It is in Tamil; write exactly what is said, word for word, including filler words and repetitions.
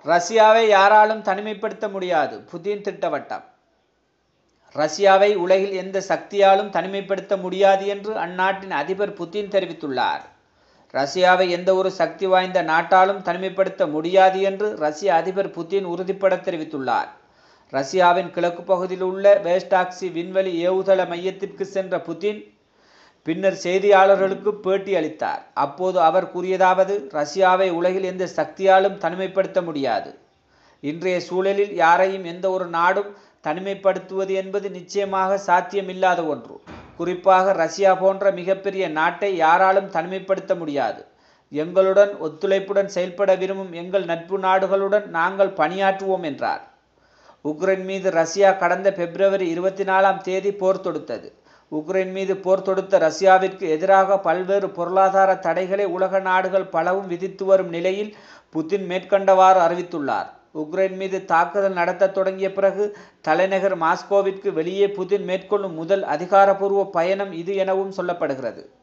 ரஷ்யாவை யாராலும் தனிமைப்படுத்த முடியாது புதின் திட்டவட்டம். ரஷ்யாவை உலகில் எந்த சக்தியாலும் தனிமைப்படுத்த முடியாது என்று அந்நாட்டின் அதிபர் புதின் தெரிவித்துள்ளார். ரஷ்யாவை எந்த ஒரு சக்தி வாய்ந்த நாட்டாலும் தனிமைப்படுத்த முடியாது என்று ரஷ்ய அதிபர் புதின் உறுதிபட தெரிவித்துள்ளார். ரஷ்யாவின் கிழக்கு பகுதியில் உள்ள வேஸ்டாக்சி விண்வெளி ஏவுதள மையத்திற்கு சென்ற புதின் பின்னர் செய்தியாளர்களுக்கு பேட்டி அளித்தார். அப்போது அவர் கூறியதாவது, ரஷ்யாவை உலகில் எந்த சக்தியாலும் தனிமைப்படுத்த முடியாது. இன்றைய சூழலில் யாரையும் எந்த ஒரு நாடும் தனிமைப்படுத்துவது என்பது நிச்சயமாக சாத்தியமில்லாத ஒன்று. குறிப்பாக ரஷ்யா போன்ற மிகப்பெரிய நாட்டை யாராலும் தனிமைப்படுத்த முடியாது. எங்களுடன் ஒத்துழைப்புடன் செயல்பட விரும்பும் எங்கள் நட்பு நாடுகளுடன் நாங்கள் பணியாற்றுவோம் என்றார். உக்ரைன் மீது ரஷ்யா கடந்த பிப்ரவரி இருபத்தி நாலாம் தேதி போர் தொடுத்தது. உக்ரைன் மீது போர் தொடுத்த ரஷ்யாவிற்கு எதிராக பல்வேறு பொருளாதார தடைகளை உலக நாடுகள் பலவும் விதித்து வரும் நிலையில் புதின் மேற்கண்டவாறு அறிவித்துள்ளார். உக்ரைன் மீது தாக்குதல் நடத்த தொடங்கிய பிறகு தலைநகர் மாஸ்கோவிற்கு வெளியே புதின் மேற்கொள்ளும் முதல் அதிகாரப்பூர்வ பயணம் இது எனவும் சொல்லப்படுகிறது.